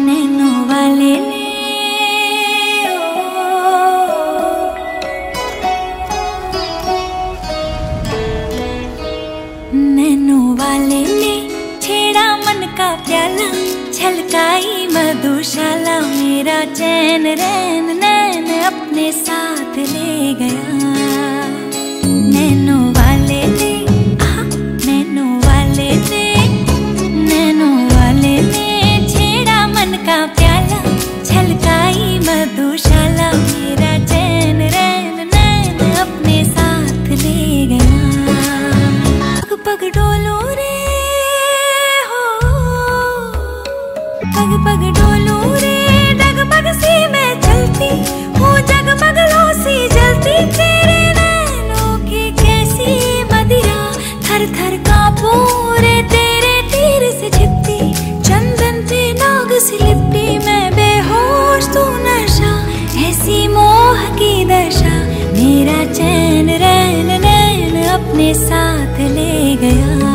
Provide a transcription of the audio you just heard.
Nano वाले ने nano वाले ने छेड़ा मन का प्याला, छलकाई मधुशाला, मेरा चैन रैन नैन अपने साथ ले गया। नैनो वाले ने नैनो वाले ने नैनो वाले ने छेड़ा मन का प्याला, छलकाई मधुशाला, मेरा चैन रैन नैन अपने साथ ले गया। पग पग डोलो रे हो, पग पग डोलो रे, डगमग सी मैं चलती हूँ, जगमग लो सी जलती, तेरे नैनों की कैसी मदिरा, थर थर कांपूं रे तेरे तीर से छिपती, चंदन पे नाग सी लिपटी, मैं बेहोश तू नशा, ऐसी मोह की दशा, मेरा चैन रैन नैन अपने साथ ले गया।